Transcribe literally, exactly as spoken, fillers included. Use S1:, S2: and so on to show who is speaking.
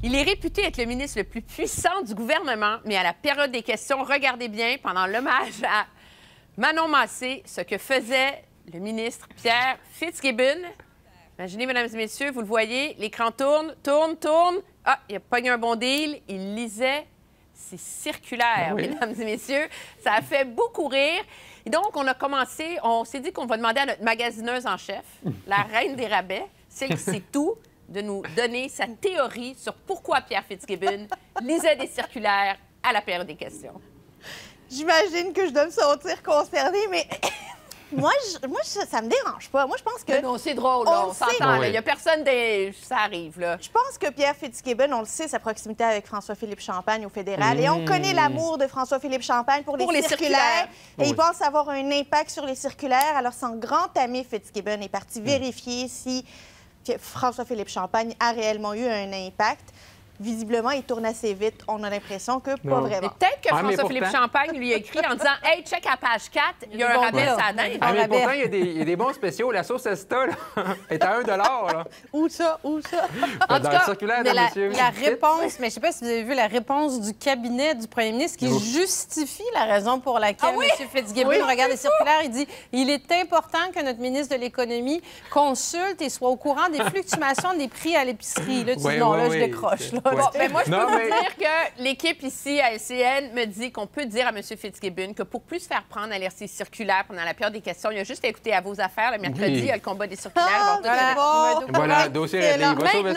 S1: Il est réputé être le ministre le plus puissant du gouvernement, mais à la période des questions, regardez bien, pendant l'hommage à Manon Massé, ce que faisait le ministre Pierre Fitzgibbon. Imaginez, mesdames et messieurs, vous le voyez, l'écran tourne, tourne, tourne. Ah, il a pogné un bon deal. Il lisait ses circulaires, oui. Mesdames et messieurs. Ça a fait beaucoup rire. Et donc, on a commencé, on s'est dit qu'on va demander à notre magasineuse en chef, la reine des rabais, celle qui sait tout, de nous donner sa théorie sur pourquoi Pierre Fitzgibbon lisait des circulaires à la période des questions.
S2: J'imagine que je dois me sentir concernée, mais moi, je, moi je, ça me dérange pas. Moi, je pense que...
S1: Mais non, c'est drôle, là, on, on s'entend. Il n'y a personne des... Ça arrive, là.
S2: Je pense que Pierre Fitzgibbon, on le sait, sa proximité avec François-Philippe Champagne au fédéral, mmh. et on connaît l'amour de François-Philippe Champagne pour, pour les, les circulaires, circulaires. Et oui. il pense avoir un impact sur les circulaires. Alors, son grand ami Fitzgibbon est parti mmh. vérifier si François-Philippe Champagne a réellement eu un impact. Visiblement, il tourne assez vite. On a l'impression que pas non. vraiment.
S1: Peut-être que ah, François-Philippe pourtant... Champagne lui a écrit en disant « Hey, check à page quatre, il y a un rabais à la dinde.
S3: Ah, » Mais pourtant, il y, a des, il y a des bons spéciaux. La sauce Esta là, est à un dollar. Là.
S2: Où ça? Où ça?
S4: En
S3: Dans
S4: tout cas,
S3: le circulaire de
S4: la,
S3: monsieur.
S4: La réponse, mais je ne sais pas si vous avez vu la réponse du cabinet du premier ministre qui Ouf. justifie la raison pour laquelle ah, oui? M. Fitzgibbon oui. regarde les circulaires. Il dit « Il est important que notre ministre de l'Économie consulte et soit au courant des fluctuations des prix à l'épicerie. » Là, tu
S3: oui,
S4: dis « Non,
S3: oui,
S4: là,
S3: oui.
S4: je décroche. »
S1: Bon, mais moi, je peux
S3: non,
S1: vous
S3: mais...
S1: dire que l'équipe ici à L C N me dit qu'on peut dire à M. Fitzgibbon que pour plus se faire prendre à lire ses circulaires pendant la période des questions, il a juste à écouter À vos affaires le mercredi, oui. il y a le combat des circulaires.
S2: Ah,
S1: voilà,
S2: bon.
S3: voilà, dossier réglé.